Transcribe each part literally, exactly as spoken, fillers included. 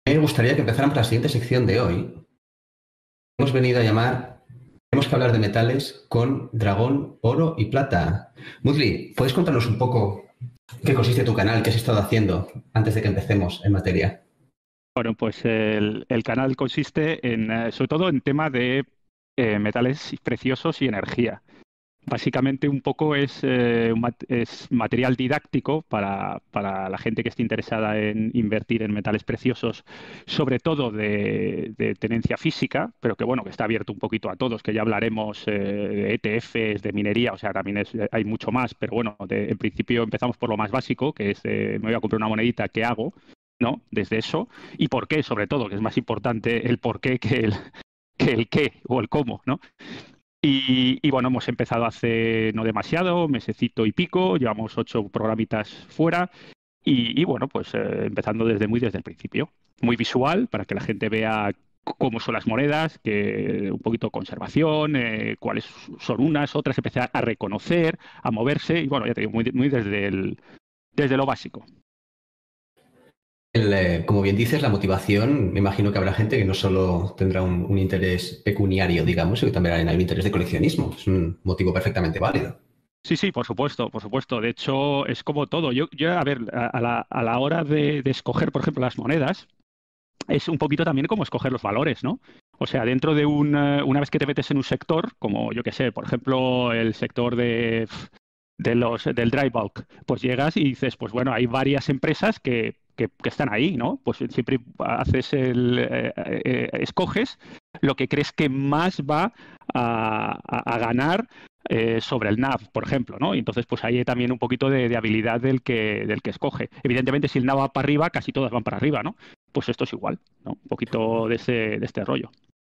Me gustaría que empezáramos la siguiente sección de hoy. Hemos venido a llamar, tenemos que hablar de metales con dragón, oro y plata. Mudli, ¿puedes contarnos un poco qué consiste tu canal, qué has estado haciendo antes de que empecemos en materia? Bueno, pues el, el canal consiste en, eh, sobre todo en tema de eh, metales preciosos y energía. Básicamente un poco es, eh, un mat- es material didáctico para, para la gente que esté interesada en invertir en metales preciosos, sobre todo de, de tenencia física, pero que bueno, que está abierto un poquito a todos, que ya hablaremos eh, de E T Fs, de minería, o sea, también es- hay mucho más, pero bueno, de- en principio empezamos por lo más básico, que es eh, me voy a comprar una monedita, ¿qué hago? ¿No? Desde eso. ¿Y por qué? Sobre todo, que es más importante el por qué que el, que el qué o el cómo, ¿no? Y, y, bueno, hemos empezado hace no demasiado, mesecito y pico, llevamos ocho programitas fuera y, y bueno, pues eh, empezando desde muy desde el principio. Muy visual para que la gente vea cómo son las monedas, que un poquito de conservación, eh, cuáles son unas, otras, empezar a reconocer, a moverse y bueno, ya te digo, muy, muy desde el, desde lo básico. El, eh, como bien dices, la motivación, me imagino que habrá gente que no solo tendrá un, un interés pecuniario, digamos, sino que también hay un interés de coleccionismo. Es un motivo perfectamente válido. Sí, sí, por supuesto, por supuesto. De hecho, es como todo. Yo, yo a ver, a, a la, a la hora de, de escoger, por ejemplo, las monedas, es un poquito también como escoger los valores, ¿no? O sea, dentro de un, eh, una vez que te metes en un sector, como yo que sé, por ejemplo, el sector de, de los, del dry bulk, pues llegas y dices, pues bueno, hay varias empresas que, que, que están ahí, ¿no? Pues siempre haces el, eh, eh, escoges lo que crees que más va a, a, a ganar eh, sobre el N A V, por ejemplo, ¿no? Y entonces, pues ahí hay también un poquito de, de habilidad del que, del que escoge. Evidentemente, si el N A V va para arriba, casi todas van para arriba, ¿no? Pues esto es igual, ¿no? Un poquito de, ese, de este rollo.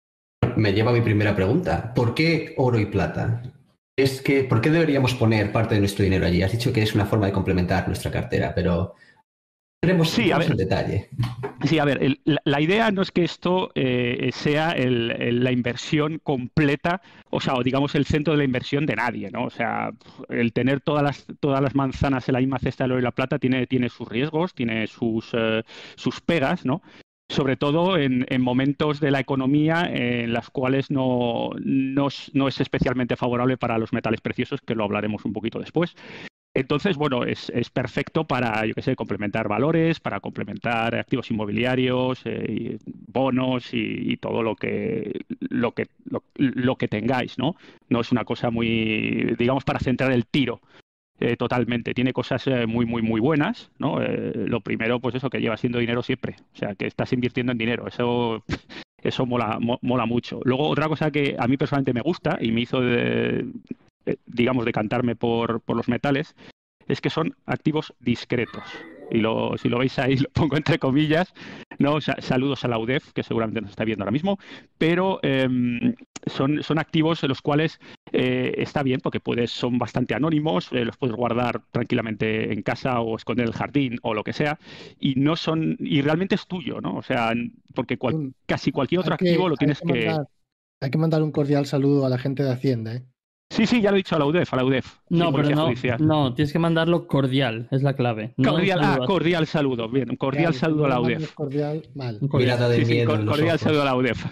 Me lleva a mi primera pregunta. ¿Por qué oro y plata? Es que, ¿por qué deberíamos poner parte de nuestro dinero allí? Has dicho que es una forma de complementar nuestra cartera, pero entremos, Sí, a entremos en ver, detalle. sí, a ver, el, la, la, idea no es que esto eh, sea el, el, la inversión completa, o sea, o digamos el centro de la inversión de nadie, ¿no? O sea, el tener todas las, todas las manzanas en la misma cesta del oro y la plata tiene, tiene sus riesgos, tiene sus, eh, sus pegas, ¿no? Sobre todo en, en, momentos de la economía en las cuales no, no, no es especialmente favorable para los metales preciosos, que lo hablaremos un poquito después. Entonces, bueno, es, es perfecto para, yo qué sé, complementar valores, para complementar activos inmobiliarios, eh, bonos y, y, todo lo que, lo, que, lo, lo que tengáis, ¿no? No es una cosa muy, digamos, para centrar el tiro. Eh, totalmente. Tiene cosas eh, muy, muy, muy buenas, ¿no? Eh, lo primero, pues eso, que lleva siendo dinero siempre. O sea, que estás invirtiendo en dinero. Eso, eso mola, mo, mola mucho. Luego, otra cosa que a mí personalmente me gusta y me hizo, de, eh, digamos, decantarme por, por los metales, es que son activos discretos. Y lo, si lo veis ahí, lo pongo entre comillas, ¿no? Saludos a la U D E F, que seguramente nos está viendo ahora mismo, pero eh, son, son activos en los cuales eh, está bien porque puedes, son bastante anónimos, eh, los puedes guardar tranquilamente en casa o esconder en el jardín o lo que sea, y no son, y realmente es tuyo, ¿no? O sea, porque cual, casi cualquier otro hay que, activo lo hay tienes que, mandar, que... Hay que mandar un cordial saludo a la gente de Hacienda, ¿eh? Sí, sí, ya lo he dicho a la U D E F, a la U D E F. No, sí, pero no, judicial. no, tienes que mandarlo cordial, es la clave. No cordial, ah, a... cordial saludo, bien, un cordial claro, saludo no a la U D E mandes F. cordial, mal. Mirada de sí, miedo sí, en los cordial ojos. saludo a la U D E F.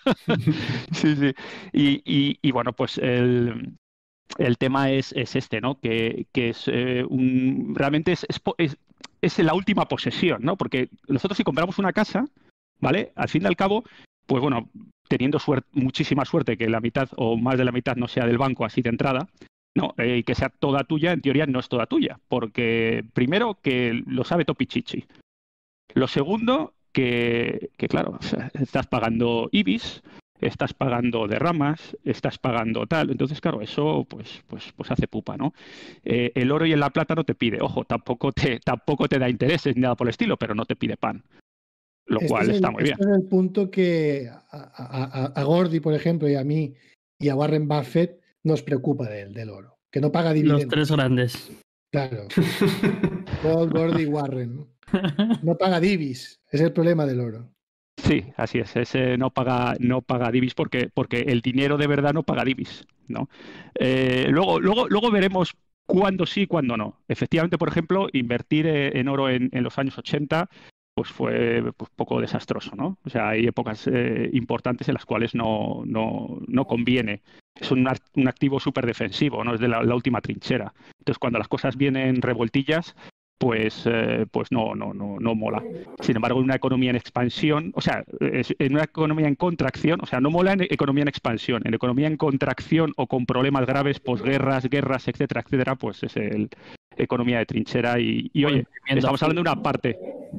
sí, sí. Y, y, y bueno, pues el, el tema es, es este, ¿no? Que, que es eh, un, realmente es, es, es, es la última posesión, ¿no? Porque nosotros si compramos una casa, ¿vale? Al fin y al cabo, pues bueno, teniendo suerte, muchísima suerte que la mitad o más de la mitad no sea del banco así de entrada, no, y eh, que sea toda tuya, en teoría no es toda tuya, porque primero que lo sabe Topichichi. Lo segundo, que, que claro, estás pagando I B I S, estás pagando derramas, estás pagando tal, entonces claro, eso pues, pues, pues hace pupa, ¿no? Eh, el oro y en la plata no te pide, ojo, tampoco te, tampoco te da intereses ni nada por el estilo, pero no te pide pan. Lo este cual es el, está muy este bien. es el punto que a, a, a Gordy, por ejemplo, y a mí, y a Warren Buffett nos preocupa del, del oro, que no paga dividendos. Los tres grandes. Claro. Paul, Gordy y Warren. No paga divis, es el problema del oro. Sí, así es. Ese no paga, no paga divis porque, porque el dinero de verdad no paga divis, ¿no? Eh, luego, luego, luego veremos cuándo sí y cuándo no. Efectivamente, por ejemplo, invertir en oro en, en los años ochenta pues fue pues, poco desastroso, ¿no? O sea, hay épocas eh, importantes en las cuales no, no, no conviene. Es un, un activo súper defensivo, ¿no? Es de la, la última trinchera. Entonces, cuando las cosas vienen revoltillas, pues, eh, pues no, no, no, no mola. Sin embargo, en una economía en expansión, o sea, es, en una economía en contracción, o sea, no mola en economía en expansión, en economía en contracción o con problemas graves, posguerras, guerras, etcétera, etcétera, pues es el economía de trinchera y, y oye, estamos hablando de una parte.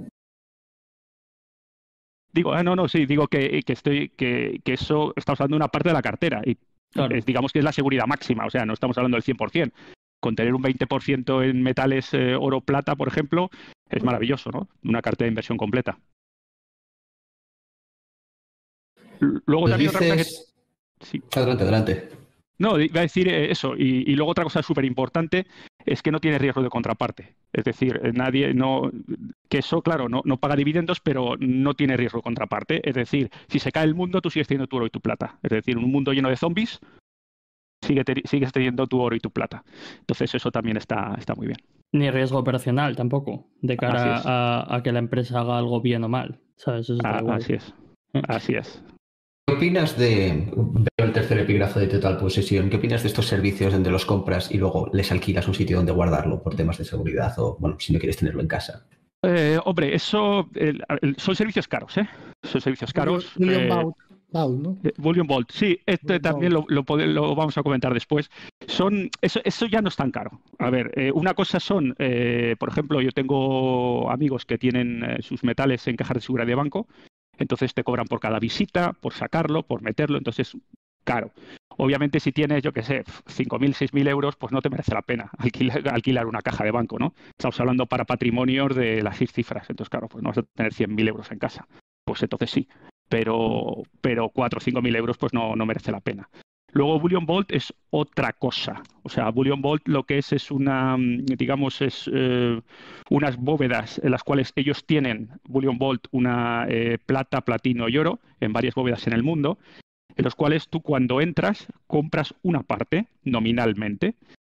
Digo, ah, no, no, sí, digo que, que estoy, que, que eso estamos hablando de una parte de la cartera y Claro. es, digamos que es la seguridad máxima, o sea, no estamos hablando del cien por cien. Con tener un veinte por ciento en metales eh, oro, plata, por ejemplo, es maravilloso, ¿no? Una cartera de inversión completa. L- Luego Nos también otra cosa que... dices... Sí. Adelante, adelante. No, iba a decir eh, eso. Y, y luego otra cosa súper importante es que no tiene riesgo de contraparte. Es decir, eh, nadie, no, que eso, claro, no, no paga dividendos, pero no tiene riesgo de contraparte. Es decir, si se cae el mundo, tú sigues teniendo tu oro y tu plata. Es decir, en un mundo lleno de zombies, sigue te- sigues teniendo tu oro y tu plata. Entonces eso también está, está muy bien. Ni riesgo operacional tampoco, de Así cara es. a, a que la empresa haga algo bien o mal. ¿Sabes? Eso está Ah, guay. así es. Así es. ¿Qué opinas de, veo el tercer epígrafo de Total Posesión, qué opinas de estos servicios donde los compras y luego les alquilas un sitio donde guardarlo por temas de seguridad o, bueno, si no quieres tenerlo en casa? Eh, hombre, eso el- el- son servicios caros, ¿eh? Son servicios caros. William eh, Baut, Baut, ¿no? Eh, Bullion Vault, sí, este William también lo, Baut. lo, pode- lo vamos a comentar después. Son, eso, eso ya no es tan caro. A ver, eh, una cosa son, eh, por ejemplo, yo tengo amigos que tienen eh, sus metales en cajas de seguridad de banco, entonces te cobran por cada visita, por sacarlo, por meterlo, entonces caro. Obviamente, si tienes, yo qué sé, cinco mil, seis mil euros, pues no te merece la pena alquilar, alquilar una caja de banco, ¿no? Estamos hablando para patrimonios de las seis cifras, entonces, claro, pues no vas a tener cien mil euros en casa. Pues entonces sí, pero, pero cuatro o cinco mil euros pues no, no merece la pena. Luego Bullion Vault es otra cosa. O sea, Bullion Vault lo que es es una, mm, digamos, es eh, unas bóvedas en las cuales ellos tienen, Bullion Vault, una eh, plata, platino y oro en varias bóvedas en el mundo, en los cuales tú cuando entras compras una parte nominalmente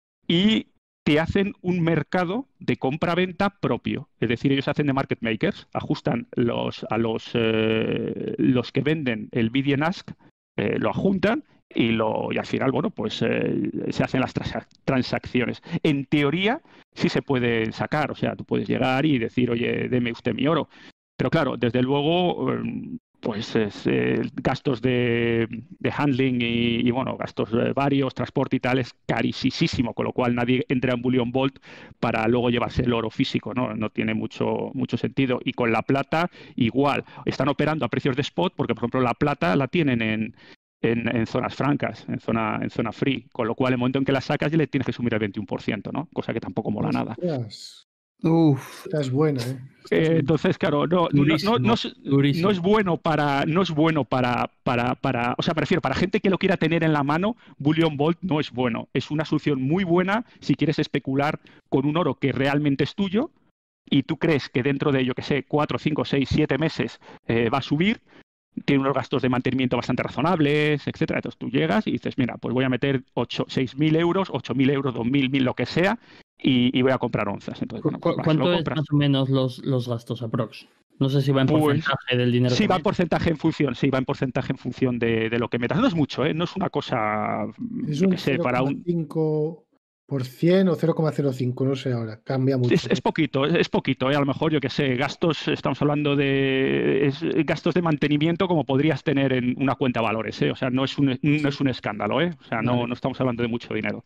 y te hacen un mercado de compra-venta propio. Es decir, ellos hacen de market makers, ajustan los, a los, eh, los que venden el bid and ask, eh, lo ajuntan y, lo, y al final, bueno, pues eh, se hacen las transac- transacciones. En teoría, sí se puede sacar, o sea, tú puedes llegar y decir, oye, deme usted mi oro. Pero claro, desde luego, eh, pues es, eh, gastos de, de handling y, y, bueno, gastos eh, varios, transporte y tal, es carísimo, con lo cual nadie entra en Bullion Vault para luego llevarse el oro físico, ¿no? No tiene mucho, mucho sentido. Y con la plata, igual. Están operando a precios de spot porque, por ejemplo, la plata la tienen en, en, en zonas francas, en zona, en zona free, con lo cual, en el momento en que la sacas, ya le tienes que sumir el veintiuno por ciento, ¿no? Cosa que tampoco mola nada. Ostras, Uf, esta es buena, ¿eh? Esta es Eh, muy- entonces, claro, no, no, no, durísimo, no es, no durísimo. es bueno para, no es bueno para, para, para, o sea, prefiero para gente que lo quiera tener en la mano, Bullion Vault no es bueno. Es una solución muy buena si quieres especular con un oro que realmente es tuyo y tú crees que dentro de, yo que sé, cuatro, cinco, seis, siete meses eh, va a subir, tiene unos gastos de mantenimiento bastante razonables, etcétera. Entonces tú llegas y dices, mira, pues voy a meter seis mil euros, ocho mil euros, dos mil, mil, lo que sea, y, y voy a comprar onzas. Entonces, bueno, pues ¿Cu- vas y lo ¿Cuánto es compras. más o menos los, los gastos aprox? No sé si va en Pues porcentaje del dinero sí, que va en metes. porcentaje en función, sí, va en porcentaje en función de, de lo que metas. No es mucho, ¿eh? No es una cosa, Es yo un qué sé, para un... cero coma cinco por ciento o cero coma cero cinco, no sé ahora, cambia mucho. Es, es poquito, es, es poquito, ¿eh? A lo mejor, yo qué sé, gastos, estamos hablando de es- gastos de mantenimiento como podrías tener en una cuenta de valores, ¿eh? O sea, no es un, no es un escándalo, ¿eh? O sea, no, Vale. no estamos hablando de mucho dinero.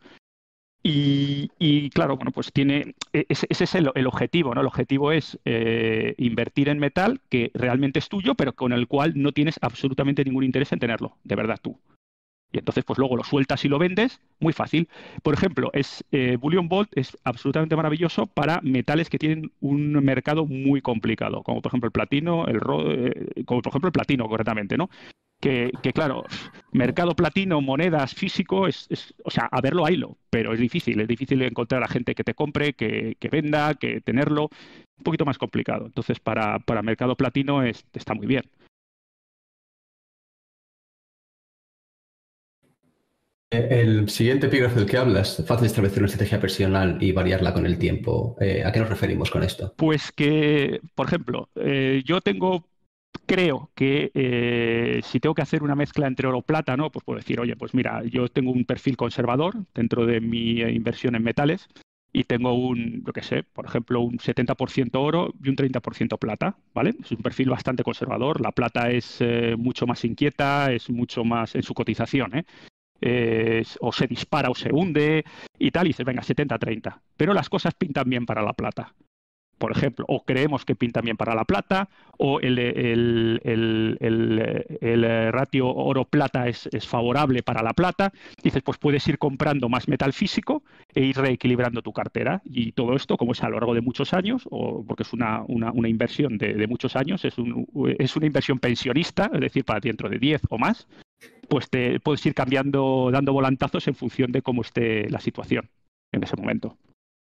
Y, y, claro, bueno, pues tiene, ese, ese es el, el objetivo, ¿no? El objetivo es eh, invertir en metal que realmente es tuyo, pero con el cual no tienes absolutamente ningún interés en tenerlo, de verdad tú. Y entonces, pues luego lo sueltas y lo vendes, muy fácil. Por ejemplo, es, eh, Bullion Vault es absolutamente maravilloso para metales que tienen un mercado muy complicado, como por ejemplo el platino, el ro eh, como por ejemplo el platino, correctamente, ¿no? Que, que claro, mercado platino, monedas, físico, es, es, o sea, a verlo, haylo, pero es difícil, es difícil encontrar a gente que te compre, que, que venda, que tenerlo, un poquito más complicado. Entonces, para, para mercado platino es, está muy bien. El siguiente epígrafe del que hablas, fácil establecer una estrategia personal y variarla con el tiempo. Eh, ¿A qué nos referimos con esto? Pues que, por ejemplo, eh, yo tengo, creo que eh, si tengo que hacer una mezcla entre oro y plata, ¿no? Pues puedo decir, oye, pues mira, yo tengo un perfil conservador dentro de mi eh, inversión en metales y tengo un, yo qué sé, por ejemplo, un setenta por ciento oro y un treinta por ciento plata, ¿vale? Es un perfil bastante conservador. La plata es eh, mucho más inquieta, es mucho más en su cotización, ¿eh? Eh, o se dispara o se hunde y tal, y dices, venga, setenta treinta. Pero las cosas pintan bien para la plata. Por ejemplo, o creemos que pintan bien para la plata, o el, el, el, el, el ratio oro-plata es, es favorable para la plata. Dices, pues puedes ir comprando más metal físico e ir reequilibrando tu cartera. Y todo esto, como es a lo largo de muchos años, o porque es una, una, una inversión de, de muchos años, es, un, es una inversión pensionista, es decir, para dentro de diez o más, pues te puedes ir cambiando, dando volantazos en función de cómo esté la situación en ese momento.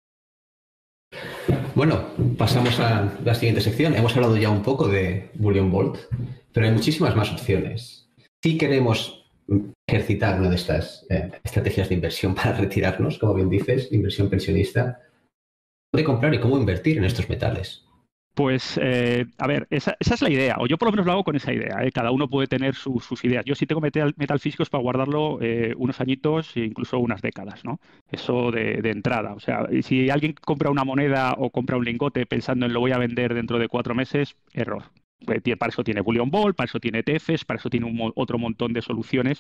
Bueno, pasamos a la siguiente sección. Hemos hablado ya un poco de Bullion Vault, pero hay muchísimas más opciones. Si queremos ejercitar una de estas eh, estrategias de inversión para retirarnos, como bien dices, inversión pensionista, ¿dónde comprar y cómo invertir en estos metales? Pues, eh, a ver, esa, esa es la idea, o yo por lo menos lo hago con esa idea, ¿eh? Cada uno puede tener su, sus ideas. Yo sí tengo metal, metal físicos para guardarlo eh, unos añitos e incluso unas décadas, ¿no? Eso de, de entrada. O sea, si alguien compra una moneda o compra un lingote pensando en lo voy a vender dentro de cuatro meses, error. Para eso tiene Bullion Vault, para eso tiene E T Fs, para eso tiene un, otro montón de soluciones.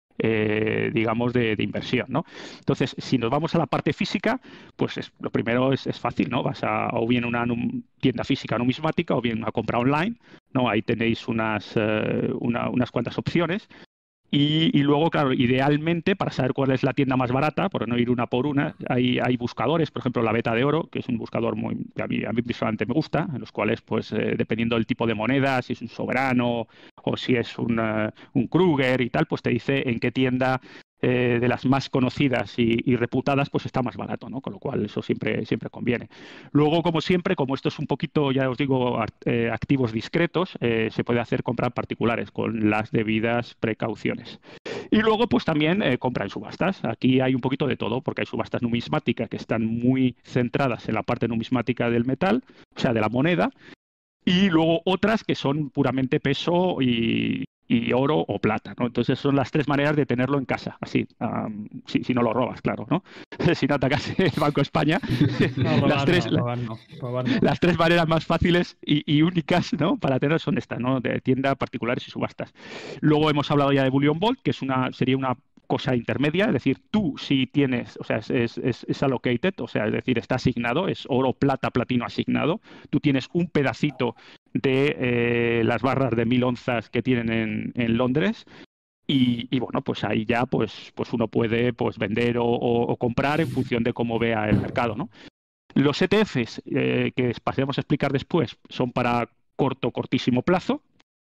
Eh, digamos, de, de inversión, ¿no? Entonces, si nos vamos a la parte física, pues es, lo primero es, es fácil, ¿no? Vas a o bien una num, tienda física numismática o bien una compra online, ¿no? Ahí tenéis unas, eh, una, unas cuantas opciones. Y, y luego, claro, idealmente, para saber cuál es la tienda más barata, por no ir una por una, hay, hay buscadores, por ejemplo, la Beta de Oro, que es un buscador muy, que a mí, a mí personalmente me gusta, en los cuales, pues, eh, dependiendo del tipo de moneda, si es un soberano o si es un, uh, un Kruger y tal, pues te dice en qué tienda eh, de las más conocidas y, y reputadas, pues está más barato, ¿no? Con lo cual eso siempre, siempre conviene. Luego, como siempre, como esto es un poquito, ya os digo, eh, activos discretos, eh, se puede hacer compra en particulares con las debidas precauciones. Y luego, pues también eh, compra en subastas. Aquí hay un poquito de todo, porque hay subastas numismáticas que están muy centradas en la parte numismática del metal, o sea, de la moneda, y luego otras que son puramente peso y, y oro o plata, ¿no? Entonces son las tres maneras de tenerlo en casa, así, um, si, si no lo robas, claro, ¿no? Si no atacas el Banco de España. No, robar, las, tres, no, robar no, robar no. las tres maneras más fáciles y, y únicas, ¿no? Para tener son estas, ¿no? De tienda, particulares y subastas. Luego hemos hablado ya de Bullion Vault, que es una, sería una cosa intermedia, es decir, tú si tienes, o sea, es, es, es allocated, o sea, es decir, está asignado, es oro, plata, platino asignado, tú tienes un pedacito de eh, las barras de mil onzas que tienen en, en Londres y, y bueno, pues ahí ya pues, pues uno puede pues vender o, o, o comprar en función de cómo vea el mercado, ¿no? Los E T Fs, eh, que pasaremos a explicar después, son para corto, cortísimo plazo.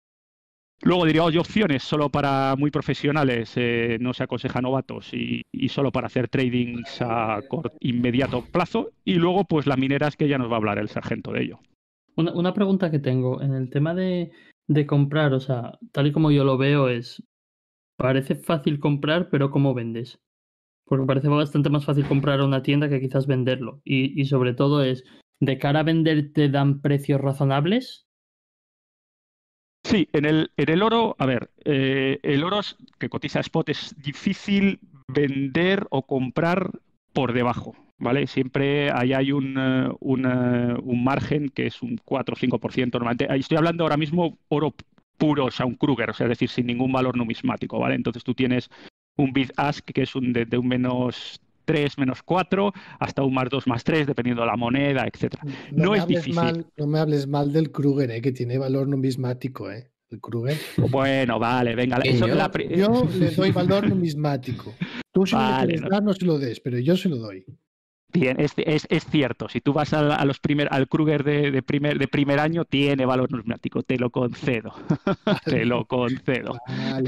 Luego diría, oye, opciones solo para muy profesionales, eh, no se aconseja novatos y, y solo para hacer tradings a corto, inmediato plazo. Y luego, pues las mineras, que ya nos va a hablar el sargento de ello. Una, una pregunta que tengo, en el tema de, de comprar, o sea, tal y como yo lo veo es, parece fácil comprar, pero ¿cómo vendes? Porque parece bastante más fácil comprar a una tienda que quizás venderlo. Y, y sobre todo es, ¿de cara a vender te dan precios razonables? Sí, en el, en el oro, a ver, eh, el oro que cotiza spot es difícil vender o comprar por debajo, ¿vale? Siempre ahí hay un, uh, un, uh, un margen que es un cuatro o cinco por ciento normalmente. Ahí estoy hablando ahora mismo oro puro, o sea, un Kruger, o sea, es decir, sin ningún valor numismático, ¿vale? Entonces tú tienes un bid-ask que es un de, de un menos tres, menos cuatro, hasta un más dos, más tres, dependiendo de la moneda, etcétera. No, No me es hables difícil. mal, no me hables mal del Kruger, eh, que tiene valor numismático, ¿eh? El Kruger. Bueno, vale, venga. Eso, yo, la... yo le doy valor numismático. Tú si vale, no le quieres no. dar, no se lo des, pero yo se lo doy. Bien, es, es, es cierto. Si tú vas a, a los primer, al Kruger de, de, primer, de primer año, tiene valor numismático. Te lo concedo. Vale. Te lo concedo. Vale.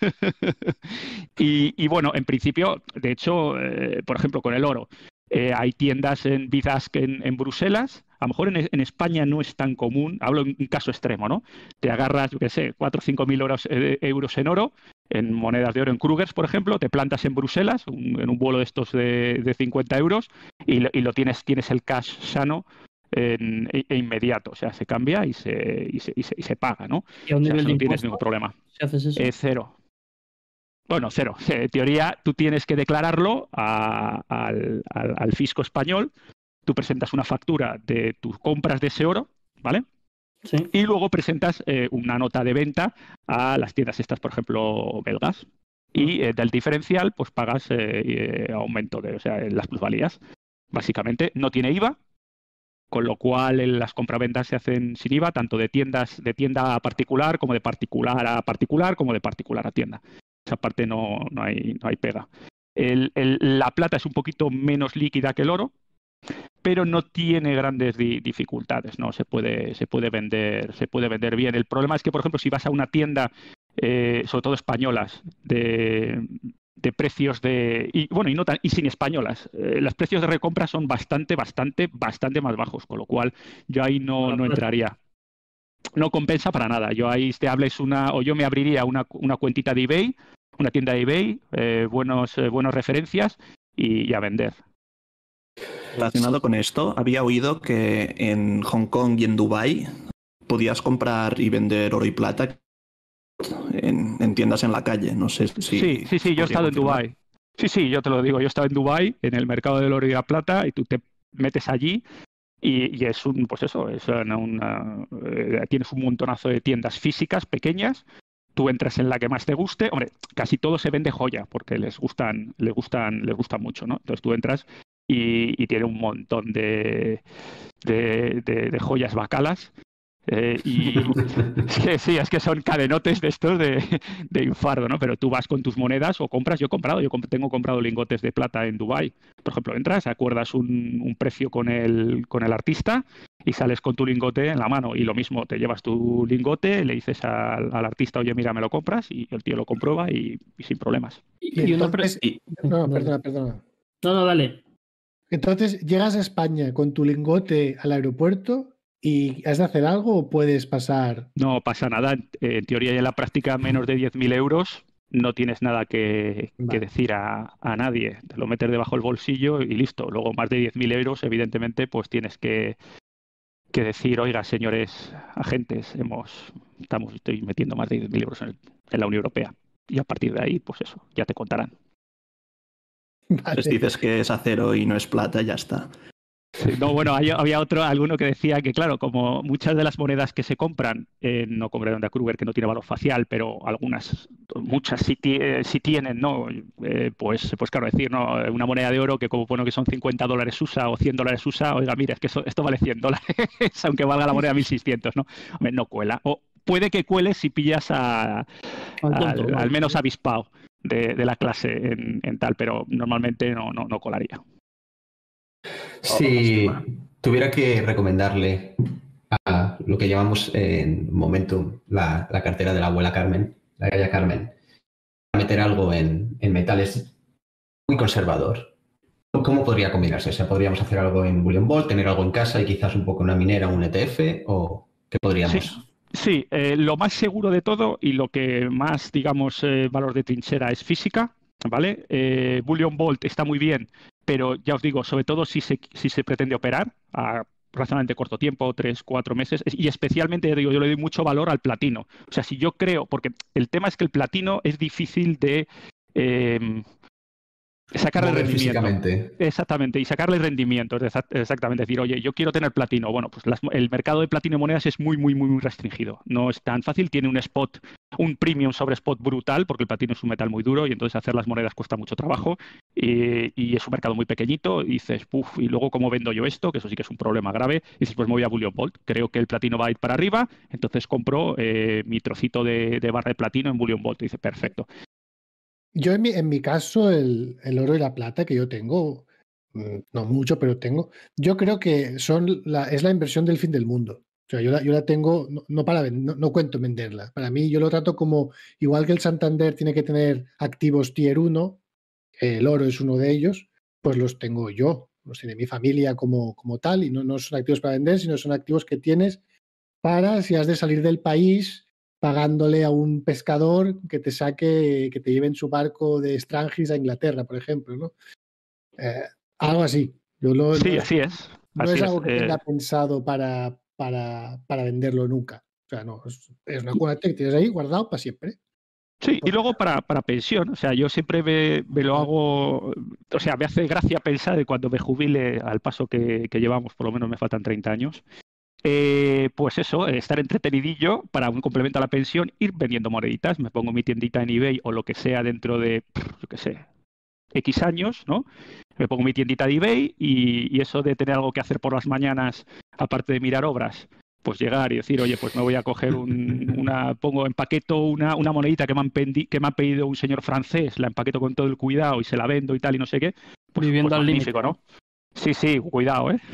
y, y bueno, en principio, de hecho, eh, por ejemplo, con el oro, eh, hay tiendas en bid-ask en, en Bruselas. A lo mejor en, en España no es tan común. Hablo en un caso extremo, ¿no? Te agarras, yo qué sé, cuatro o cinco mil euros, eh, euros en oro en monedas de oro, en Krugers, por ejemplo, te plantas en Bruselas, un, en un vuelo de estos de, de cincuenta euros, y lo, y lo tienes, tienes el cash sano en, e, e inmediato. O sea, se cambia y se, y se, y se, y se paga, ¿no? ¿Y a un O sea, nivel eso de no tienes impuestos ningún problema. si haces eso? Eh, cero. Bueno, cero. En teoría, tú tienes que declararlo a, al, al, al fisco español. Tú presentas una factura de tus compras de ese oro, ¿vale? Sí. Y luego presentas eh, una nota de venta a las tiendas estas, por ejemplo, belgas. Y eh, del diferencial, pues pagas eh, eh, aumento de, o sea, las plusvalías. Básicamente, no tiene I V A, con lo cual eh, las compraventas se hacen sin I V A, tanto de tiendas de tienda a particular, como de particular a particular, como de particular a tienda. Esa parte no, no, hay, no hay pega. El, el, la plata es un poquito menos líquida que el oro, pero no tiene grandes di dificultades, ¿no? Se puede, se puede vender, se puede vender bien. El problema es que, por ejemplo, si vas a una tienda, eh, sobre todo españolas, de, de precios de y bueno y no tan, y sin españolas, eh, los precios de recompra son bastante, bastante, bastante más bajos, con lo cual yo ahí no, no entraría. No compensa para nada. Yo ahí te hables una, o yo me abriría una, una cuentita de eBay, una tienda de eBay, eh, buenos, eh, buenas referencias y, y a vender. Relacionado con esto, había oído que en Hong Kong y en Dubái podías comprar y vender oro y plata en, en tiendas en la calle. No sé si... Sí, sí, sí, yo he estado en Dubái. Sí, sí, yo te lo digo, yo he estado en Dubái, en el mercado del oro y la plata, y tú te metes allí y, y es un, pues eso, es una, una eh, tienes un montonazo de tiendas físicas pequeñas. Tú entras en la que más te guste. Hombre, casi todo se vende joya porque les gustan, les gustan, les gustan mucho, ¿no? Entonces tú entras y, y tiene un montón de, de, de, de joyas bacalas. Eh, y es que, sí, es que son cadenotes de estos de, de infarto, ¿no? Pero tú vas con tus monedas o compras. Yo he comprado, yo comp tengo comprado lingotes de plata en Dubái. Por ejemplo, entras, acuerdas un, un precio con el, con el artista y sales con tu lingote en la mano. Y lo mismo, te llevas tu lingote, le dices al, al artista, oye, mira, me lo compras, y el tío lo comprueba y, y sin problemas. Y, y entonces, y, no, perdona, perdona. No, no, dale. Entonces, llegas a España con tu lingote al aeropuerto. ¿Y has de hacer algo o puedes pasar? No pasa nada. En, en teoría y en la práctica, menos de diez mil euros no tienes nada que, vale. que decir a, a nadie. Te lo metes debajo del bolsillo y listo. Luego, más de diez mil euros, evidentemente, pues tienes que, que decir, oiga, señores agentes, hemos, estamos, estoy metiendo más de diez mil euros en, el, en la Unión Europea. Y a partir de ahí, pues eso, ya te contarán. Vale. Les dices que es acero y no es plata, ya está. No, bueno, hay, había otro, alguno que decía que, claro, como muchas de las monedas que se compran, eh, no compraron de Kruger, que no tiene valor facial, pero algunas, muchas sí, sí tienen, ¿no? Eh, pues, pues claro, decir, ¿no? Una moneda de oro que como bueno que son cincuenta dólares U S A o cien dólares U S A, oiga, mira, es que eso, esto vale cien dólares, aunque valga la moneda mil seiscientos, ¿no? Hombre, no cuela. O puede que cuele si pillas a, a, al, al menos avispado de, de la clase en, en tal, pero normalmente no, no, no colaría. Si tuviera que recomendarle a lo que llamamos en Momentum la, la cartera de la abuela Carmen, la Gaya Carmen, meter algo en, en metales muy conservador, ¿cómo podría combinarse? O sea, ¿podríamos hacer algo en Bullion Vault, tener algo en casa y quizás un poco una minera, un E T F? ¿O qué podríamos...? Sí. Sí, eh, lo más seguro de todo y lo que más, digamos, eh, valor de trinchera es física, ¿vale? Eh, Bullion Vault está muy bien, pero ya os digo, sobre todo si se, si se pretende operar a razonablemente corto tiempo, tres, cuatro meses, y especialmente, digo, yo le doy mucho valor al platino. O sea, si yo creo, porque el tema es que el platino es difícil de... Eh, sacarle Mover rendimiento. Físicamente. Exactamente, y sacarle rendimiento. Exactamente, decir, oye, yo quiero tener platino. Bueno, pues las, el mercado de platino y monedas es muy, muy, muy, muy restringido. No es tan fácil, tiene un spot, un premium sobre spot brutal, porque el platino es un metal muy duro y entonces hacer las monedas cuesta mucho trabajo. Y, y es un mercado muy pequeñito. Y dices, puff, y luego, ¿cómo vendo yo esto? Que eso sí que es un problema grave. Y dices, pues me voy a Bullion Vault. Creo que el platino va a ir para arriba, entonces compro eh, mi trocito de, de barra de platino en Bullion Vault. Y dice, perfecto. Yo en mi, en mi caso, el, el oro y la plata que yo tengo, no mucho, pero tengo, yo creo que son la, es la inversión del fin del mundo. O sea, yo la, yo la tengo, no, no para no, no cuento venderla. Para mí, yo lo trato como, igual que el Santander tiene que tener activos tier uno, el oro es uno de ellos, pues los tengo yo, los tiene mi familia como, como tal, y no, no son activos para vender, sino son activos que tienes para, si has de salir del país, pagándole a un pescador que te saque, que te lleve en su barco de Strangis a Inglaterra, por ejemplo, ¿no? Eh, algo así. Yo lo, Sí, no, así es. no Así es algo es. que tenga Eh, pensado para, para, para venderlo nunca. O sea, no, es, es una cunete que tienes ahí guardado para siempre. Sí, y luego para, para pensión, o sea, yo siempre me, me lo hago, o sea, me hace gracia pensar de cuando me jubile, al paso que, que llevamos, por lo menos me faltan treinta años, eh, pues eso, estar entretenidillo para un complemento a la pensión, ir vendiendo moneditas, me pongo mi tiendita en eBay o lo que sea dentro de, yo qué sé, X años, ¿no? Me pongo mi tiendita de eBay y, y eso de tener algo que hacer por las mañanas, aparte de mirar obras, pues llegar y decir, oye, pues me voy a coger un, una, pongo, empaqueto una, una monedita que me, han pendi, que me ha pedido un señor francés, la empaqueto con todo el cuidado y se la vendo y tal y no sé qué, pues, Viviendo pues al límite, magnífico, ¿no? Sí, sí, cuidado, ¿eh?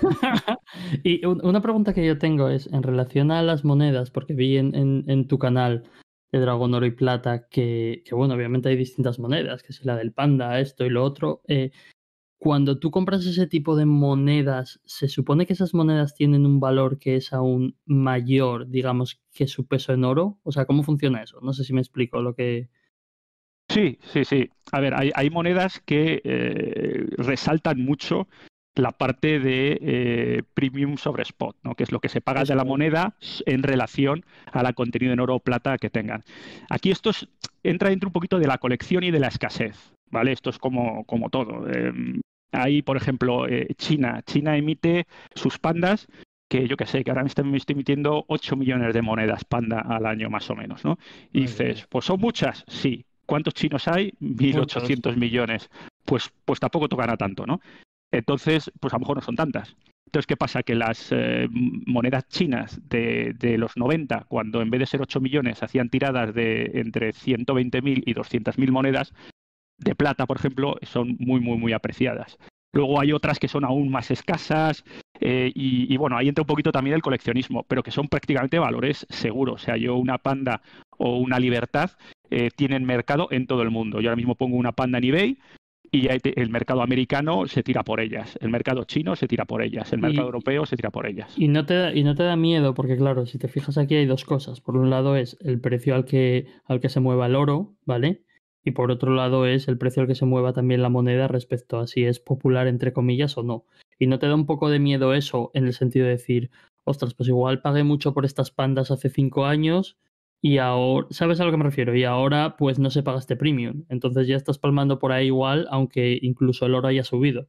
Y un- una pregunta que yo tengo es en relación a las monedas, porque vi en, en, en tu canal de Dragón Oro y Plata que, que, bueno, obviamente hay distintas monedas, que si la del panda, esto y lo otro. Eh, cuando tú compras ese tipo de monedas, ¿se supone que esas monedas tienen un valor que es aún mayor, digamos, que su peso en oro? O sea, ¿cómo funciona eso? No sé si me explico lo que... Sí, sí, sí. A ver, hay, hay monedas que eh, resaltan mucho la parte de eh, premium sobre spot, ¿no? Que es lo que se paga de la Eso, moneda en relación a la contenido en oro o plata que tengan. Aquí esto es- entra dentro un poquito de la colección y de la escasez, ¿vale? Esto es como, como todo. Eh, hay, por ejemplo, eh, China. China emite sus pandas que yo que sé, que ahora me estoy, me estoy emitiendo ocho millones de monedas panda al año más o menos, ¿no? Y madre mía. dices, pues son muchas, sí. ¿Cuántos chinos hay? mil Muchos. ochocientos millones. Pues, pues tampoco tocan a tanto, ¿no? Entonces, pues a lo mejor no son tantas. Entonces, ¿qué pasa? Que las eh, monedas chinas de, de los noventa, cuando en vez de ser ocho millones hacían tiradas de entre ciento veinte mil y doscientas mil monedas de plata, por ejemplo, son muy, muy, muy apreciadas. Luego hay otras que son aún más escasas eh, y, y, bueno, ahí entra un poquito también el coleccionismo, pero que son prácticamente valores seguros. O sea, yo una panda o una libertad eh, tienen mercado en todo el mundo. Yo ahora mismo pongo una panda en eBay y el mercado americano se tira por ellas, el mercado chino se tira por ellas, el mercado Y, europeo se tira por ellas. y, no te da, y no te da miedo, porque claro, si te fijas aquí hay dos cosas. Por un lado es el precio al que, al que se mueva el oro, ¿vale? Y por otro lado es el precio al que se mueva también la moneda respecto a si es popular, entre comillas, o no. Y no te da un poco de miedo eso en el sentido de decir, ostras, pues igual pagué mucho por estas pandas hace cinco años y ahora, ¿sabes a lo que me refiero? Y ahora pues no se paga este premium. Entonces ya estás palmando por ahí igual, aunque incluso el oro haya subido.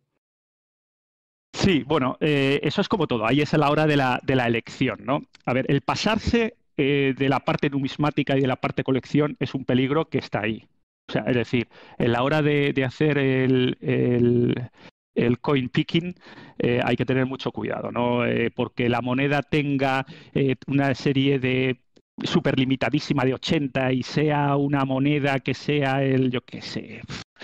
Sí, bueno, eh, eso es como todo, ahí es a la hora de la, de la elección, ¿no? A ver, el pasarse eh, de la parte numismática y de la parte colección es un peligro que está ahí. O sea, es decir, en la hora de, de hacer el, el, el coin picking eh, hay que tener mucho cuidado, ¿no? Eh, porque la moneda tenga eh, una serie de súper limitadísima de ochenta y sea una moneda que sea el, yo qué sé,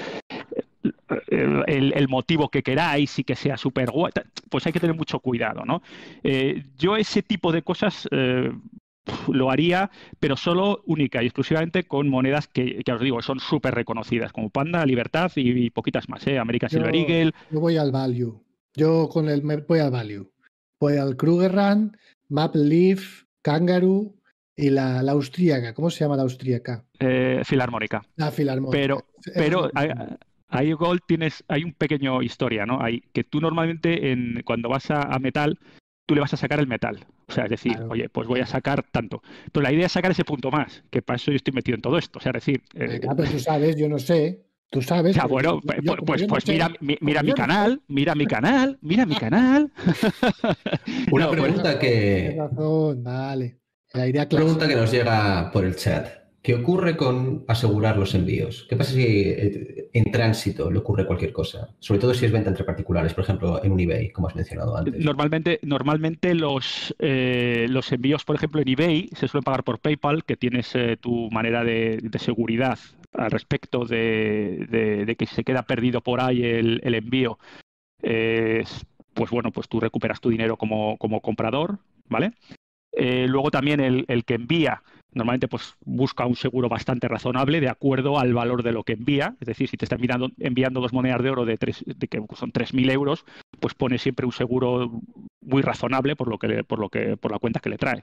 el, el, el motivo que queráis y que sea súper guay, pues hay que tener mucho cuidado, ¿no? Eh, yo ese tipo de cosas eh, lo haría, pero solo única y exclusivamente con monedas que, que os digo, son súper reconocidas, como Panda, Libertad y, y poquitas más, ¿eh? American Silver Yo, Eagle. yo voy al value. Yo con el me voy al value. Voy al Krugerrand, Maple Leaf, Kangaroo y la, la austríaca. ¿Cómo se llama la austríaca? Eh, Filarmónica. La filarmónica. Pero, Eso pero es lo que... ahí Gold tienes, hay un pequeño historia, ¿no? Hay, que tú normalmente en, cuando vas a, a metal, tú le vas a sacar el metal. O sea, es decir, Claro, oye, pues voy a claro. sacar tanto. Pero la idea es sacar ese punto más, que para eso yo estoy metido en todo esto. O sea, es decir... Eh, Venga, pero tú sabes, yo no sé. Tú sabes, ya, pero bueno, yo, yo, pues, como pues, yo no pues sé, mira, mi, como mira mi yo no sé. canal, mira mi canal, mira mi canal. Una No, pues, pregunta Tienes que, razón, vale. La idea pregunta clásica. que nos llega por el chat. ¿Qué ocurre con asegurar los envíos? ¿Qué pasa si eh, en tránsito le ocurre cualquier cosa? Sobre todo si es venta entre particulares, por ejemplo, en un eBay, como has mencionado antes. Normalmente, normalmente los, eh, los envíos, por ejemplo, en eBay se suelen pagar por PayPal, que tienes eh, tu manera de, de seguridad al respecto de, de, de que si se queda perdido por ahí el, el envío, eh, pues bueno, pues tú recuperas tu dinero como, como comprador, ¿vale? Eh, luego también el, el que envía normalmente pues busca un seguro bastante razonable de acuerdo al valor de lo que envía. Es decir, si te está enviando, enviando dos monedas de oro de, tres, de que son tres mil euros, pues pone siempre un seguro muy razonable por lo que, por lo que, por la cuenta que le trae.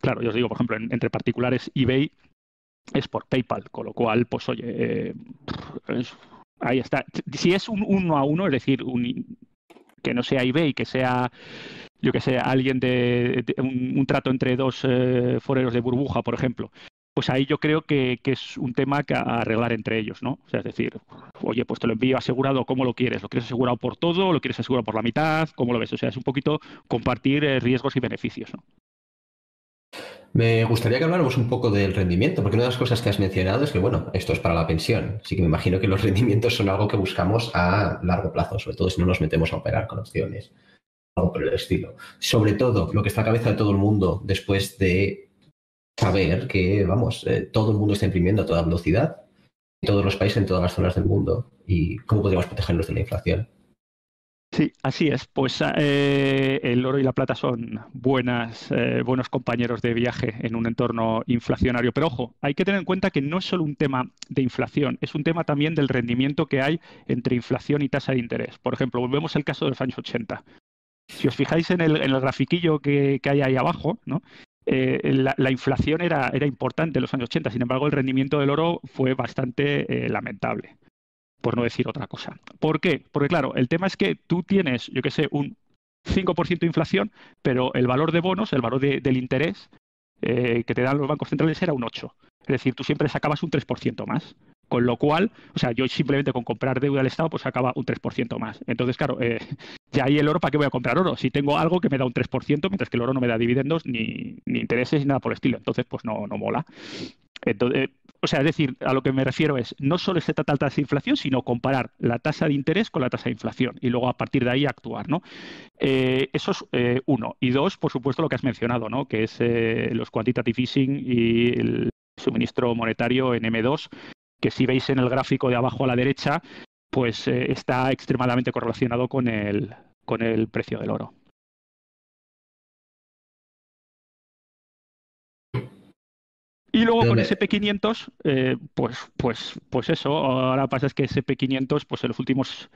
claro, yo os digo, por ejemplo, en, entre particulares eBay es por PayPal, con lo cual, pues oye, eh, es, ahí está. Si es un uno a uno, es decir, un, que no sea eBay, que sea, yo que sé, alguien de, de un, un trato entre dos eh, foreros de burbuja, por ejemplo, pues ahí yo creo que, que es un tema que a arreglar entre ellos, ¿no? O sea, es decir, oye, pues te lo envío asegurado, ¿cómo lo quieres? ¿Lo quieres asegurado por todo? ¿Lo quieres asegurado por la mitad? ¿Cómo lo ves? O sea, es un poquito compartir eh, riesgos y beneficios, ¿no? Me gustaría que habláramos un poco del rendimiento, porque una de las cosas que has mencionado es que, bueno, esto es para la pensión, así que me imagino que los rendimientos son algo que buscamos a largo plazo, sobre todo si no nos metemos a operar con opciones, algo por el estilo. Sobre todo, lo que está a la cabeza de todo el mundo después de saber que, vamos, eh, todo el mundo está imprimiendo a toda velocidad, en todos los países, en todas las zonas del mundo, y cómo podríamos protegernos de la inflación. Sí, así es. Pues eh, el oro y la plata son buenas, eh, buenos compañeros de viaje en un entorno inflacionario. Pero ojo, hay que tener en cuenta que no es solo un tema de inflación, es un tema también del rendimiento que hay entre inflación y tasa de interés. Por ejemplo, volvemos al caso de los años ochenta. Si os fijáis en el, en el grafiquillo que, que hay ahí abajo, ¿no? Eh, la, la inflación era, era importante en los años ochenta, sin embargo, el rendimiento del oro fue bastante eh, lamentable, por no decir otra cosa. ¿Por qué? Porque claro, el tema es que tú tienes, yo qué sé, un cinco por ciento de inflación, pero el valor de bonos, el valor de, del interés eh, que te dan los bancos centrales era un ocho por ciento. Es decir, tú siempre sacabas un tres por ciento más. Con lo cual, o sea, yo simplemente con comprar deuda del Estado, pues sacaba un tres por ciento más. Entonces, claro, eh, ya ahí el oro, ¿para qué voy a comprar oro? Si tengo algo que me da un tres por ciento, mientras que el oro no me da dividendos, ni, ni intereses, ni nada por el estilo. Entonces, pues no, no mola. Entonces, o sea, es decir, a lo que me refiero es, no solo se trata de tasa de inflación, sino comparar la tasa de interés con la tasa de inflación y luego a partir de ahí actuar, ¿no? Eh, eso es eh, uno. Y dos, por supuesto, lo que has mencionado, ¿no? Que es eh, los quantitative easing y el suministro monetario en eme dos, que si veis en el gráfico de abajo a la derecha, pues eh, está extremadamente correlacionado con el, con el precio del oro. Y luego con ese pe quinientos, eh, pues, pues, pues eso, ahora pasa es que ese pe quinientos, pues en los últimos,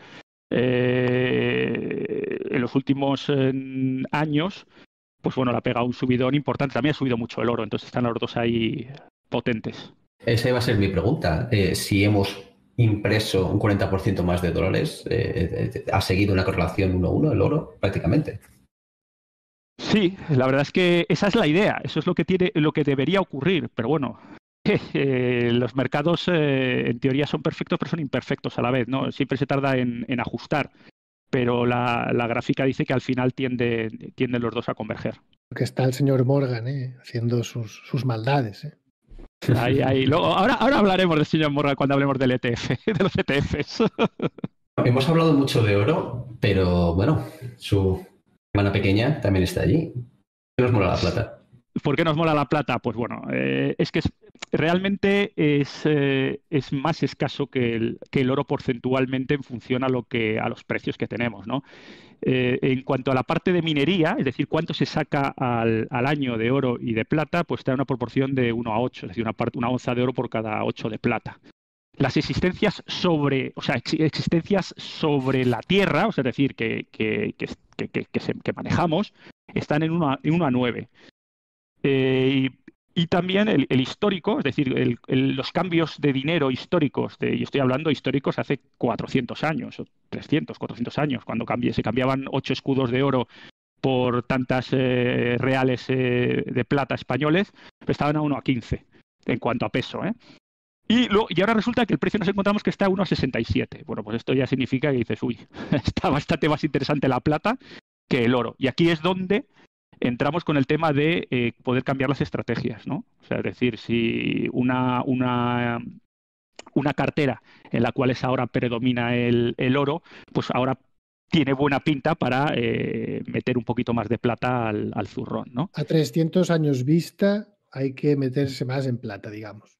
eh, en los últimos eh, años, pues bueno, le ha pegado un subidón importante. También ha subido mucho el oro, entonces están los dos ahí potentes. Esa iba a ser mi pregunta. Eh, si hemos impreso un cuarenta por ciento más de dólares, eh, eh, ¿ha seguido una correlación uno a uno el oro prácticamente? Sí, la verdad es que esa es la idea, eso es lo que tiene, lo que debería ocurrir, pero bueno, eh, los mercados eh, en teoría son perfectos, pero son imperfectos a la vez, ¿no? Siempre se tarda en, en ajustar, pero la, la gráfica dice que al final tiende, tienden los dos a converger. Porque está el señor Morgan ¿eh? haciendo sus, sus maldades. ¿eh? Ahí, ahí. Luego, ahora, ahora hablaremos del señor Morgan cuando hablemos del E T F, de los E T Fs. Hemos hablado mucho de oro, pero bueno, su hermana pequeña también está allí. ¿Qué nos mola la plata? ¿Por qué nos mola la plata? Pues bueno, eh, es que es, realmente es, eh, es más escaso que el, que el oro porcentualmente en función a, lo que, a los precios que tenemos, ¿no? Eh, en cuanto a la parte de minería, es decir, cuánto se saca al, al año de oro y de plata, pues está en una proporción de uno a ocho, es decir, una, parte, una onza de oro por cada ocho de plata. Las existencias sobre, o sea, existencias sobre la Tierra, o sea, es decir, que, que, que, que, que, se, que manejamos, están en uno a nueve. Eh, y, y también el, el histórico, es decir, el, el, los cambios de dinero históricos, de, y estoy hablando históricos hace cuatrocientos años, o trescientos, cuatrocientos años, cuando cambié, se cambiaban ocho escudos de oro por tantas eh, reales eh, de plata españoles, pues estaban a uno a quince en cuanto a peso, ¿eh? Y, lo, y ahora resulta que el precio nos encontramos que está a uno a sesenta y siete. Bueno, pues esto ya significa que dices, uy, está bastante más interesante la plata que el oro. Y aquí es donde entramos con el tema de eh, poder cambiar las estrategias, ¿no? O sea, es decir, si una, una, una cartera en la cual es ahora predomina el, el oro, pues ahora tiene buena pinta para eh, meter un poquito más de plata al, al zurrón, ¿no? A trescientos años vista hay que meterse más en plata, digamos.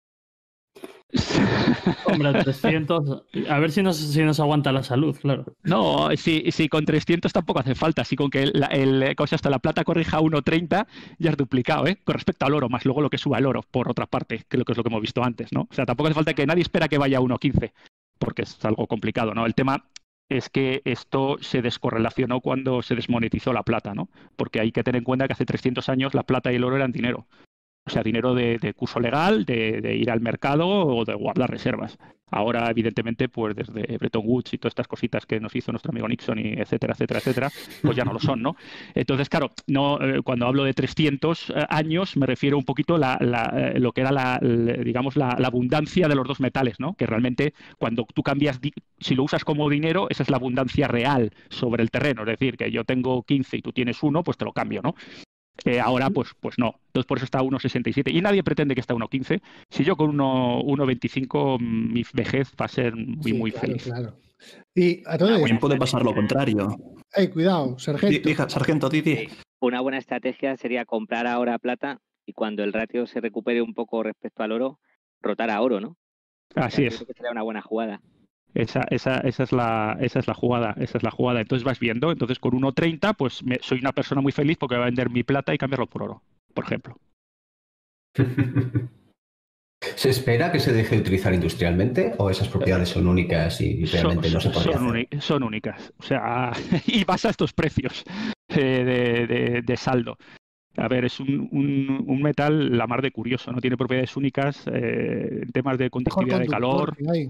Hombre, trescientos. A ver si nos, si nos aguanta la salud, claro. No, si, si con trescientos tampoco hace falta. Si con que la, el, cosa hasta la plata corrija a uno treinta, ya es duplicado, ¿eh? Con respecto al oro, más luego lo que suba el oro, por otra parte, que es lo que hemos visto antes, ¿no? O sea, tampoco hace falta que nadie espera que vaya a uno quince, porque es algo complicado, ¿no? El tema es que esto se descorrelacionó cuando se desmonetizó la plata, ¿no? Porque hay que tener en cuenta que hace trescientos años la plata y el oro eran dinero. O sea, dinero de, de curso legal, de, de ir al mercado o de guardar reservas. Ahora, evidentemente, pues desde Bretton Woods y todas estas cositas que nos hizo nuestro amigo Nixon, y etcétera, etcétera, etcétera, pues ya no lo son, ¿no? Entonces, claro, no, eh, cuando hablo de trescientos eh, años, me refiero un poquito a la, la, eh, lo que era, la, la, digamos, la, la abundancia de los dos metales, ¿no? Que realmente, cuando tú cambias, si lo usas como dinero, esa es la abundancia real sobre el terreno. Es decir, que yo tengo quince y tú tienes uno, pues te lo cambio, ¿no? Eh, ahora, pues, pues no. Entonces, por eso está a uno sesenta y siete. Y nadie pretende que esté a uno quince. Si yo con uno veinticinco, mi vejez va a ser muy, Sí, muy claro, feliz. claro. Y a todo Una esto, También puede pasar lo contrario. ¡ay, cuidado, Di- sargento! Diga, sargento, di, di. Sí, una buena estrategia sería comprar ahora plata y cuando el ratio se recupere un poco respecto al oro, rotar a oro, ¿no? O sea, Así yo es. creo que sería una buena jugada. Esa, esa, esa, es la, esa es la jugada, esa es la jugada. Entonces vas viendo, entonces con uno treinta, pues me- soy una persona muy feliz porque voy a vender mi plata y cambiarlo por oro, por ejemplo. ¿Se espera que se deje de utilizar industrialmente o esas propiedades son únicas y Son, realmente no se podría son, hacer? uni- son únicas. O sea, y vas a estos precios eh, de, de- de saldo. A ver, es un, un- un metal la mar de curioso, ¿no? Tiene propiedades únicas eh, en temas de Mejor conductividad de conductor calor. que hay.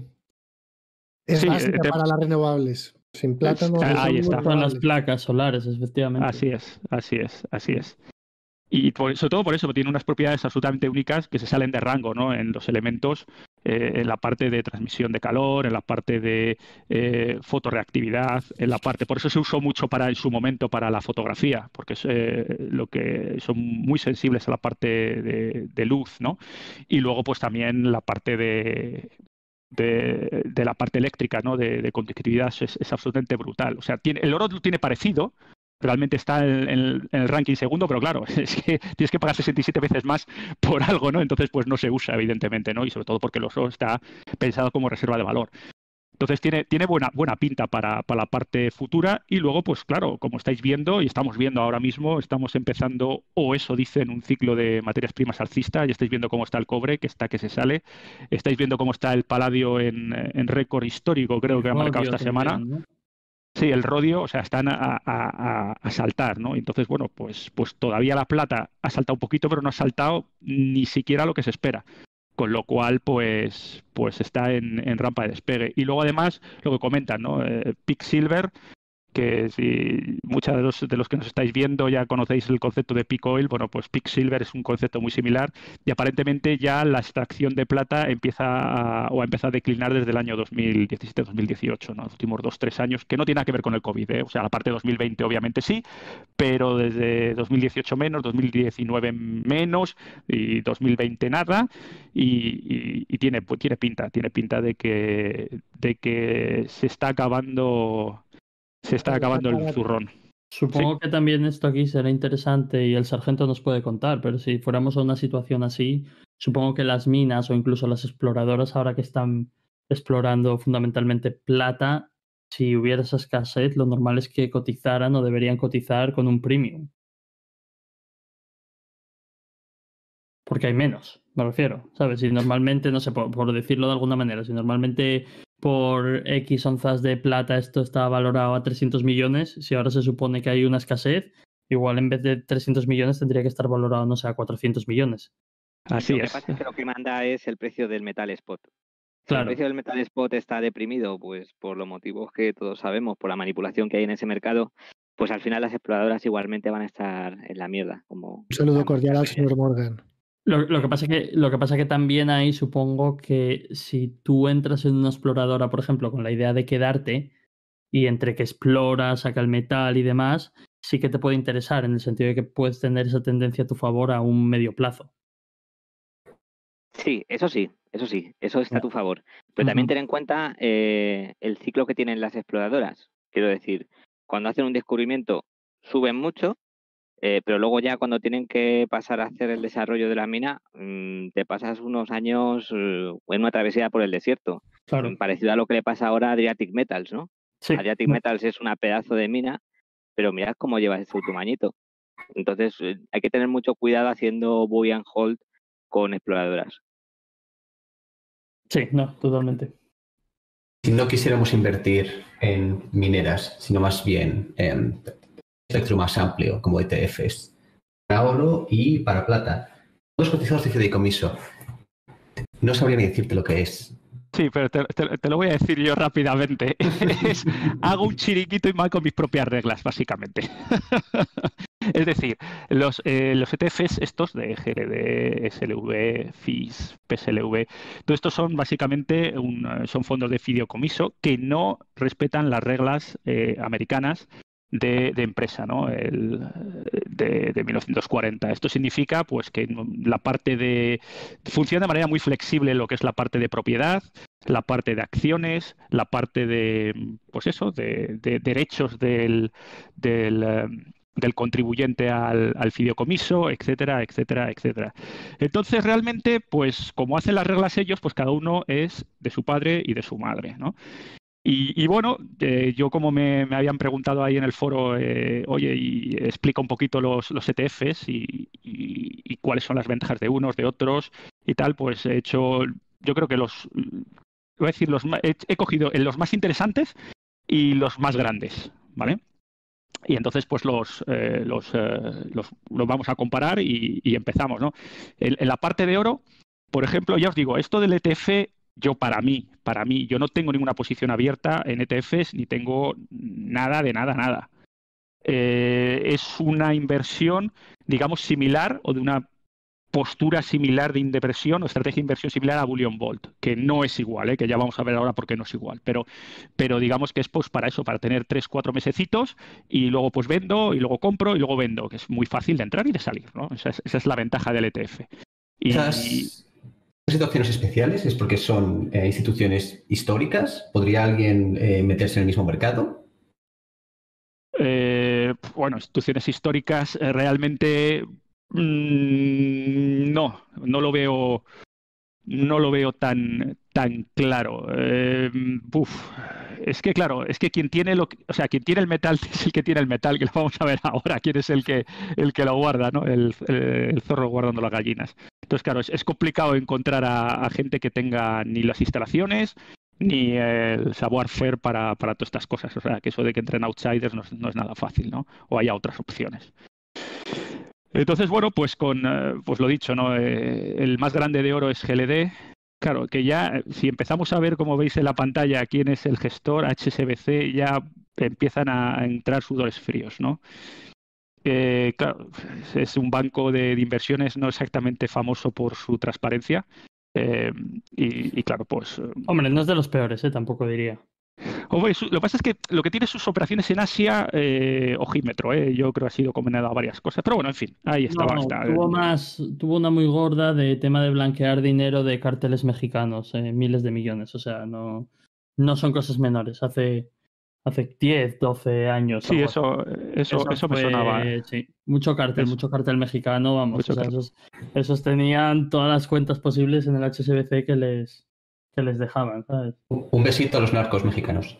Es Sí, eh, básica te- para las renovables. Sin plata es- no ah, ahí son está. Son las renovables. placas solares, efectivamente. Así es, así es, así es. Y por- sobre todo por eso, tiene unas propiedades absolutamente únicas que se salen de rango, ¿no? En los elementos, eh, en la parte de transmisión de calor, en la parte de eh, fotorreactividad, en la parte. Por eso se usó mucho para en su momento para la fotografía, porque es eh, lo que son muy sensibles a la parte de, de luz, ¿no? Y luego, pues también la parte de, de, de la parte eléctrica, ¿no? De, de conductividad es, es absolutamente brutal. O sea, tiene, el oro lo tiene parecido, realmente está en, en- en el ranking segundo, pero claro, es que tienes que pagar sesenta y siete veces más por algo, ¿no? Entonces, pues no se usa, evidentemente, ¿no? Y sobre todo porque el oro está pensado como reserva de valor. Entonces tiene, tiene buena, buena pinta para, para la parte futura y luego, pues claro, como estáis viendo y estamos viendo ahora mismo, estamos empezando, o eso dicen, un ciclo de materias primas alcista, y estáis viendo cómo está el cobre, que está que se sale, estáis viendo cómo está el paladio en, en récord histórico, creo que ha marcado Rodio esta semana. también, ¿no? Sí, el rodio, o sea, están a, a- a- a saltar, ¿no? Entonces, bueno, pues, pues todavía la plata ha saltado un poquito, pero no ha saltado ni siquiera lo que se espera. Con lo cual, pues, pues está en, en rampa de despegue. Y luego, además, lo que comentan, ¿no? Eh, Peak Silver, que si muchos de los, de los que nos estáis viendo ya conocéis el concepto de peak oil, bueno, pues peak silver es un concepto muy similar y aparentemente ya la extracción de plata empieza a, o ha empezado a declinar desde el año dos mil diecisiete dos mil dieciocho, ¿no? Los últimos dos, tres años, que no tiene nada que ver con el COVID, ¿eh? O sea, la parte de dos mil veinte obviamente sí, pero desde dos mil dieciocho menos, dos mil diecinueve menos y dos mil veinte nada y, y- y tiene, pues, tiene pinta, tiene pinta de que, de que se está acabando se está acabando el zurrón. Supongo que también esto aquí será interesante y el sargento nos puede contar, pero si fuéramos a una situación así, supongo que las minas o incluso las exploradoras ahora que están explorando fundamentalmente plata, si hubiera esa escasez, lo normal es que cotizaran o deberían cotizar con un premium. Porque hay menos, me refiero, ¿sabes? Si normalmente, no sé, por, por decirlo de alguna manera, si normalmente por X onzas de plata esto está valorado a trescientos millones, si ahora se supone que hay una escasez, igual en vez de trescientos millones tendría que estar valorado, no sé, a cuatrocientos millones. Así Lo que es. pasa es que lo que manda es el precio del metal spot. Si Claro. el precio del metal spot está deprimido, pues por los motivos que todos sabemos, por la manipulación que hay en ese mercado, pues al final las exploradoras igualmente van a estar en la mierda. Como Un saludo están cordial al muchas de ellas. señor Morgan. Lo, lo que pasa que, lo que pasa que también ahí supongo que si tú entras en una exploradora, por ejemplo, con la idea de quedarte y entre que exploras, saca el metal y demás, sí que te puede interesar en el sentido de que puedes tener esa tendencia a tu favor a un medio plazo. Sí, eso sí, eso sí, eso está a tu favor. Pero Ujú. también ten en cuenta eh, el ciclo que tienen las exploradoras. Quiero decir, cuando hacen un descubrimiento suben mucho, eh, pero luego ya cuando tienen que pasar a hacer el desarrollo de la mina, mmm, te pasas unos años eh, en una travesía por el desierto. Claro. Mm, Parecido a lo que le pasa ahora a Adriatic Metals, ¿no? Sí. Adriatic Metals es una pedazo de mina, pero mirad cómo lleva ese último añito. Entonces eh, hay que tener mucho cuidado haciendo buy and hold con exploradoras. Sí, no, totalmente. si no quisiéramos invertir en mineras, sino más bien en espectro más amplio, como E T Fs, para oro y para plata, todos cotizados de fideicomiso. No sabría ni decirte lo que es. Sí, pero te, te, te lo voy a decir yo rápidamente. Es, hago un chiringuito y mal con mis propias reglas, básicamente. Es decir, los, eh, los E T Fs estos de G L D, S L V, F I S, P S L V, todo estos son básicamente un, son fondos de fideicomiso que no respetan las reglas eh, americanas de, de empresa, ¿no? El, de, de mil novecientos cuarenta. Esto significa pues que la parte de funciona de manera muy flexible lo que es la parte de propiedad, la parte de acciones, la parte de pues eso, de, de derechos del, del del contribuyente al, al fideicomiso, etcétera, etcétera, etcétera. Entonces, realmente, pues como hacen las reglas ellos, pues cada uno es de su padre y de su madre, ¿no? Y, y bueno, eh, yo como me, me habían preguntado ahí en el foro, eh, oye, y explica un poquito los, los E T Fs y, y, y cuáles son las ventajas de unos, de otros y tal, pues he hecho, yo creo que los, voy a decir, los, he, he cogido los más interesantes y los más grandes, ¿vale? Y entonces, pues los, eh, los, eh, los, los vamos a comparar y, y empezamos, ¿no? En, en la parte de oro, por ejemplo, ya os digo, esto del E T F, yo para mí, para mí, yo no tengo ninguna posición abierta en E T Fs ni tengo nada de nada, nada. Eh, es una inversión, digamos, similar o de una postura similar de inversión o estrategia de inversión similar a Bullion Vault, que no es igual, ¿eh? Que ya vamos a ver ahora por qué no es igual, pero, pero digamos que es pues para eso, para tener tres, cuatro mesecitos y luego pues vendo y luego compro y luego vendo, que es muy fácil de entrar y de salir, ¿no? Esa es, esa es la ventaja del E T F. Y, Esas situaciones especiales es porque son eh, instituciones históricas. ¿Podría alguien eh, meterse en el mismo mercado? Eh, bueno, instituciones históricas eh, realmente mmm, no, no lo veo, no lo veo tan, tan claro. Eh, uf, es que claro, es que quien tiene lo que, o sea, quien tiene el metal es el que tiene el metal, que lo vamos a ver ahora, quién es el que, el que lo guarda, ¿no? El, el, el zorro guardando las gallinas. Entonces, claro, es, es complicado encontrar a, a gente que tenga ni las instalaciones ni el savoir-faire para, para todas estas cosas. O sea, que eso de que entren outsiders no es, no es nada fácil, ¿no? O haya otras opciones. Entonces, bueno, pues con, pues lo dicho, ¿no? Eh, el más grande de oro es G L D. Claro, que ya, si empezamos a ver, como veis en la pantalla, quién es el gestor, H S B C, ya empiezan a entrar sudores fríos, ¿no? Eh, claro, es un banco de, de inversiones no exactamente famoso por su transparencia. Eh, y, y claro, pues... Hombre, no es de los peores, ¿eh? Tampoco diría. Hombre, lo que pasa es que lo que tiene sus operaciones en Asia, eh, ojímetro, eh, yo creo que ha sido condenado a varias cosas. Pero bueno, en fin, ahí estaba. No, está. Tuvo más, tuvo una muy gorda de tema de blanquear dinero de cárteles mexicanos, eh, miles de millones. O sea, no, no son cosas menores. Hace, hace diez, doce años. Sí, eso, eso, eso, eso fue, me sonaba. Sí, mucho cártel, es, mucho cártel mexicano, vamos. O sea, esos, esos tenían todas las cuentas posibles en el H S B C que les, que les dejaban, ¿sabes? Un besito a los narcos mexicanos.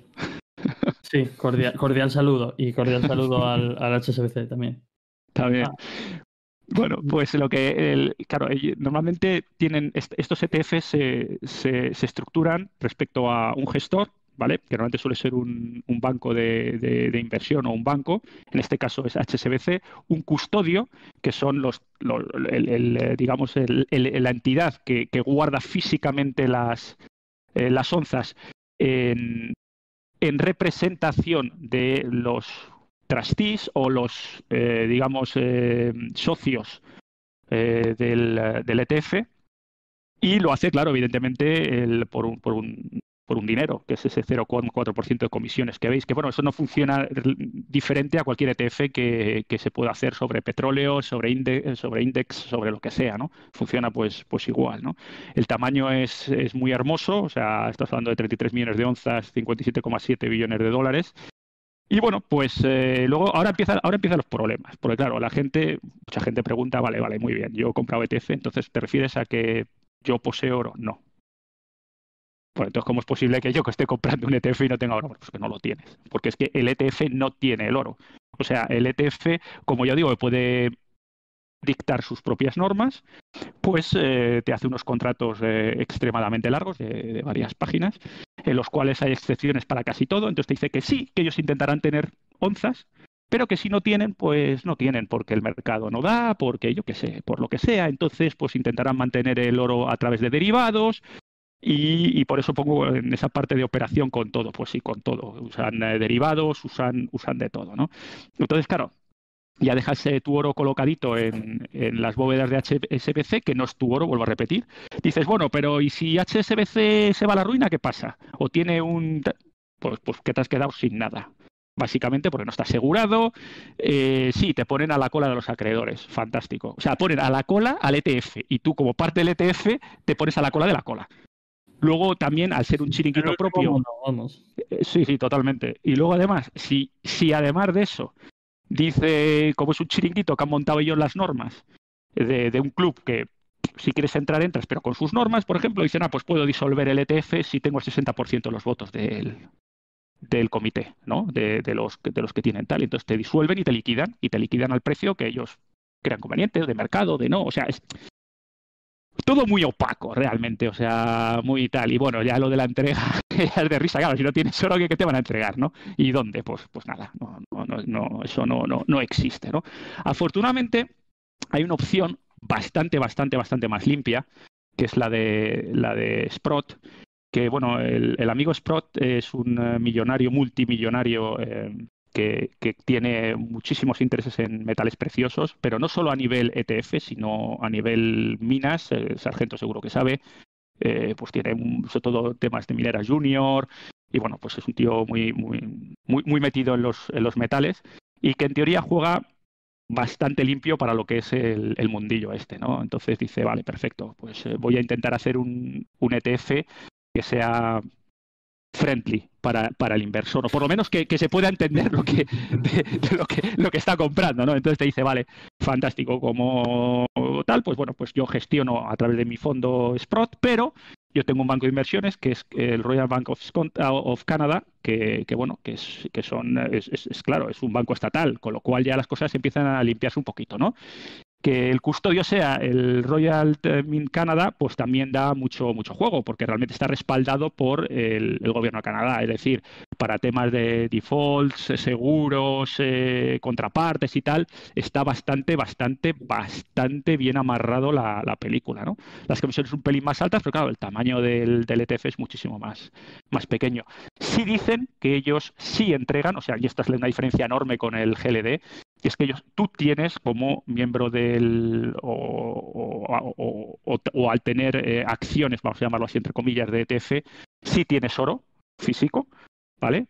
Sí, cordial, cordial saludo. Y cordial saludo al, al H S B C también. También. Ah. Bueno, pues lo que, el, claro, normalmente tienen estos E T Fs se, se, se estructuran respecto a un gestor, ¿vale? Que normalmente suele ser un, un banco de, de, de inversión o un banco, en este caso es H S B C, un custodio, que son los, los el, el, digamos, el, el, la entidad que, que guarda físicamente las, eh, las onzas en, en representación de los trustees o los, eh, digamos, eh, socios eh, del, del E T F, y lo hace, claro, evidentemente, el, por, un, por, un, por un dinero, que es ese cero coma cuatro por ciento de comisiones que veis, que bueno, eso no funciona diferente a cualquier E T F que, que se pueda hacer sobre petróleo, sobre index, sobre index, sobre lo que sea, ¿no? Funciona pues, pues igual, ¿no? El tamaño es, es muy hermoso, o sea, estás hablando de treinta y tres millones de onzas, cincuenta y siete coma siete billones de dólares. Y bueno, pues eh, luego ahora empiezan, ahora empiezan los problemas, porque claro, la gente, mucha gente pregunta, vale, vale, muy bien, yo he comprado E T F, entonces ¿te refieres a que yo poseo oro? No. Pues entonces, ¿cómo es posible que yo que esté comprando un E T F y no tenga oro? Pues que no lo tienes, porque es que el E T F no tiene el oro. O sea, el E T F, como yo digo, puede dictar sus propias normas, pues eh, te hace unos contratos eh, extremadamente largos, de, de varias páginas, en los cuales hay excepciones para casi todo. Entonces te dice que sí, que ellos intentarán tener onzas, pero que si no tienen, pues no tienen, porque el mercado no da, porque yo qué sé, por lo que sea. Entonces, pues intentarán mantener el oro a través de derivados. Y, y por eso pongo en esa parte de operación con todo, pues sí, con todo. Usan eh, derivados, usan, usan de todo, ¿no? Entonces, claro, ya dejas eh, tu oro colocadito en, en las bóvedas de H S B C, que no es tu oro, vuelvo a repetir. Dices, bueno, pero ¿y si H S B C se va a la ruina, qué pasa? O tiene un... Pues, pues que te has quedado sin nada. Básicamente porque no está asegurado. Eh, sí, te ponen a la cola de los acreedores. Fantástico. O sea, ponen a la cola al E T F y tú, como parte del E T F, te pones a la cola de la cola. Luego también, al ser un chiringuito Pero propio... cómo no, vamos. Eh, sí, sí, totalmente. Y luego además, si, si además de eso dice, como es un chiringuito que han montado ellos las normas de, de un club que si quieres entrar, entras, pero con sus normas, por ejemplo, dicen, ah, pues puedo disolver el E T F si tengo el sesenta por ciento de los votos del, del comité, ¿no? De, de, los, de los que tienen tal. Entonces te disuelven y te liquidan, y te liquidan al precio que ellos crean conveniente, de mercado, de no, o sea, es todo muy opaco realmente, o sea, muy tal. Y bueno, ya lo de la entrega es de risa, claro, si no tienes oro, ¿qué te van a entregar, no? ¿Y dónde? Pues, pues nada, no, no, no, no, eso no, no, no existe, ¿no? Afortunadamente, hay una opción bastante, bastante, bastante más limpia, que es la de la de Sprott, que bueno, el, el amigo Sprott es un uh, millonario, multimillonario, eh, que, que tiene muchísimos intereses en metales preciosos, pero no solo a nivel E T F, sino a nivel minas. El sargento seguro que sabe, eh, pues tiene un, sobre todo temas de mineras junior, y bueno, pues es un tío muy, muy, muy, muy metido en los, en los metales, y que en teoría juega bastante limpio para lo que es el, el mundillo este, ¿no? Entonces dice, vale, perfecto, pues eh, voy a intentar hacer un, un E T F que sea friendly para, para el inversor, o por lo menos que, que se pueda entender lo que, de, de lo que lo que está comprando, ¿no? Entonces te dice, vale, fantástico, como tal, pues bueno, pues yo gestiono a través de mi fondo Sprott, pero yo tengo un banco de inversiones que es el Royal Bank of, of Canada, que, que bueno, que es que son es, es, es claro, es un banco estatal, con lo cual ya las cosas empiezan a limpiarse un poquito, ¿no? Que el custodio sea el Royal Mint Canada, pues también da mucho, mucho juego, porque realmente está respaldado por el, el gobierno de Canadá. Es decir, para temas de defaults, seguros, eh, contrapartes y tal, está bastante, bastante, bastante bien amarrado la, la película, ¿no? Las comisiones son un pelín más altas, pero claro, el tamaño del, del E T F es muchísimo más, más pequeño. Sí dicen que ellos sí entregan, o sea, y esta es una diferencia enorme con el G L D, y es que ellos, tú tienes como miembro del, o, o, o, o, o al tener eh, acciones, vamos a llamarlo así entre comillas, de E T F, sí tienes oro físico, ¿vale?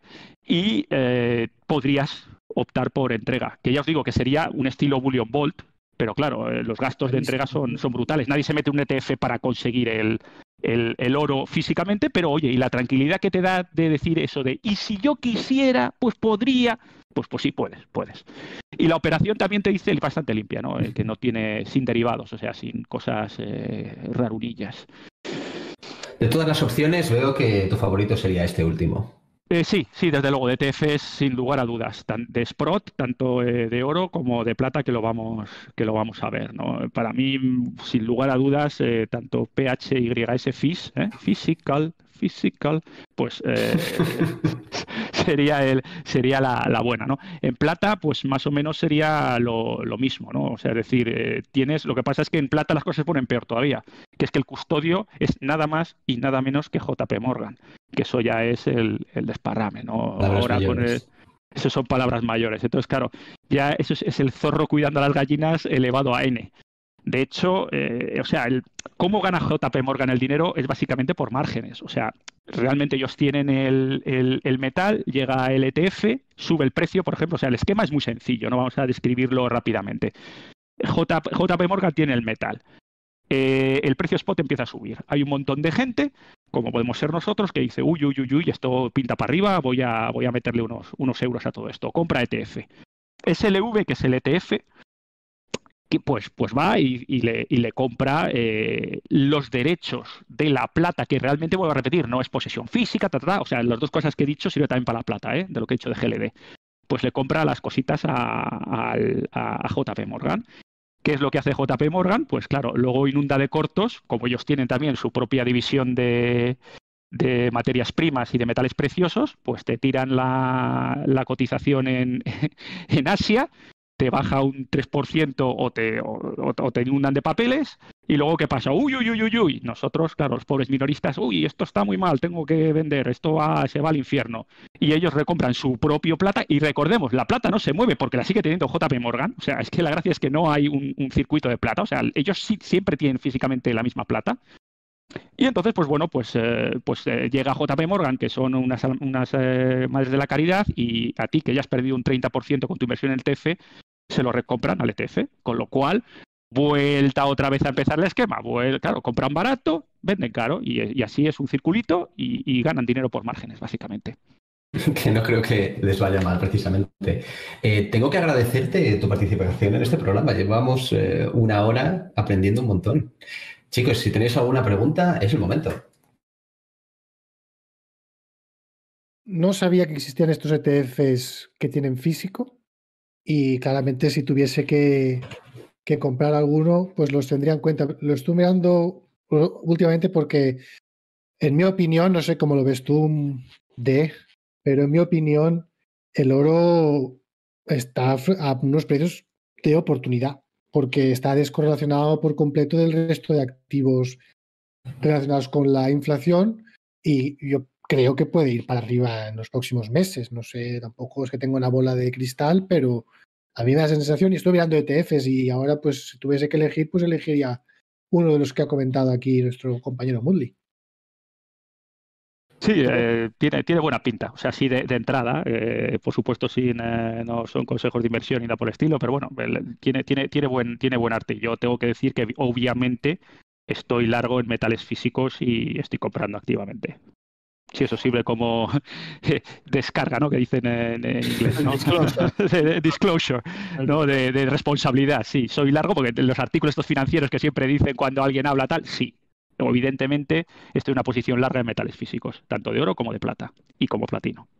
Y eh, podrías optar por entrega, que ya os digo que sería un estilo Bullion Vault, pero claro, eh, los gastos de entrega son, son brutales. Nadie se mete un E T F para conseguir el, el, el oro físicamente, pero oye, y la tranquilidad que te da de decir eso de, y si yo quisiera, pues podría... Pues, pues sí, puedes, puedes. Y la operación también te dice bastante limpia, ¿no? Eh, que no tiene, sin derivados, o sea, sin cosas eh, rarurillas. De todas las opciones, veo que tu favorito sería este último. Eh, sí, sí, desde luego, de E T Fs sin lugar a dudas, tan, de Sprott, tanto eh, de oro como de plata, que lo vamos, que lo vamos a ver, ¿no? Para mí, sin lugar a dudas, eh, tanto P H Y S F I S, ¿eh? Physical, Physical, pues eh, sería el sería la, la buena, ¿no? En plata, pues más o menos sería lo, lo mismo, ¿no? O sea, es decir, eh, tienes, lo que pasa es que en plata las cosas se ponen peor todavía, que es que el custodio es nada más y nada menos que J P Morgan, que eso ya es el, el desparrame, ¿no? Palabras Ahora con el, eso son palabras mayores. Entonces, claro, ya eso es, es el zorro cuidando a las gallinas elevado a N. De hecho, eh, o sea, el, cómo gana J P Morgan el dinero es básicamente por márgenes. O sea, realmente ellos tienen el, el, el metal, llega el E T F, sube el precio, por ejemplo. O sea, el esquema es muy sencillo, no vamos a describirlo rápidamente. J, J P Morgan tiene el metal. Eh, el precio spot empieza a subir. Hay un montón de gente, como podemos ser nosotros, que dice, uy, uy, uy, uy, esto pinta para arriba, voy a, voy a meterle unos, unos euros a todo esto. Compra E T F. S L V, que es el E T F, pues, pues va y, y, le, y le compra eh, los derechos de la plata, que realmente, vuelvo a repetir, no es posesión física, ta, ta, ta, o sea, las dos cosas que he dicho sirven también para la plata, ¿eh? De lo que he dicho de G L D. Pues le compra las cositas a, a, a J P Morgan. ¿Qué es lo que hace J P Morgan? Pues claro, luego inunda de cortos, como ellos tienen también su propia división de, de materias primas y de metales preciosos, pues te tiran la, la cotización en, en Asia, te baja un tres por ciento o te, o, o te inundan de papeles, y luego ¿qué pasa? Uy, uy, uy, uy, uy. Nosotros, claro, los pobres minoristas, uy, esto está muy mal, tengo que vender, esto va, se va al infierno. Y ellos recompran su propio plata, y recordemos, la plata no se mueve porque la sigue teniendo J P Morgan, o sea, es que la gracia es que no hay un, un circuito de plata, o sea, ellos sí, siempre tienen físicamente la misma plata. Y entonces, pues bueno, pues, eh, pues eh, llega J P Morgan, que son unas, unas eh, madres de la caridad, y a ti, que ya has perdido un treinta por ciento con tu inversión en el T F, se lo recompran al E T F, con lo cual, vuelta otra vez a empezar el esquema. Vuel, claro, compran barato, venden caro, y, y así es un circulito, y, y ganan dinero por márgenes, básicamente. Que no creo que les vaya mal, precisamente. Eh, tengo que agradecerte tu participación en este programa. Llevamos eh, una hora aprendiendo un montón. Chicos, si tenéis alguna pregunta, es el momento. No sabía que existían estos E T Fs que tienen físico, y claramente si tuviese que, que comprar alguno, pues los tendría en cuenta. Lo estoy mirando últimamente porque, en mi opinión, no sé cómo lo ves tú, D, pero en mi opinión, el oro está a unos precios de oportunidad, porque está descorrelacionado por completo del resto de activos relacionados con la inflación, y yo creo que puede ir para arriba en los próximos meses. No sé, tampoco es que tenga una bola de cristal, pero a mí me da la sensación, y estoy mirando E T Fs, y ahora pues si tuviese que elegir, pues elegiría uno de los que ha comentado aquí nuestro compañero Mudley. Sí, eh, tiene, tiene buena pinta. O sea, sí, de, de entrada, eh, por supuesto, sin, eh, no son consejos de inversión ni nada por el estilo, pero bueno, el, tiene, tiene, tiene, buen, tiene buen arte. Yo tengo que decir que obviamente estoy largo en metales físicos y estoy comprando activamente. Si eso sirve como descarga, ¿no? Que dicen en, en inglés, ¿no? Disclosure. Disclosure, ¿no? De, de responsabilidad, sí. Soy largo porque los artículos estos financieros que siempre dicen cuando alguien habla tal, sí. Evidentemente estoy en una posición larga en metales físicos, tanto de oro como de plata y como platino.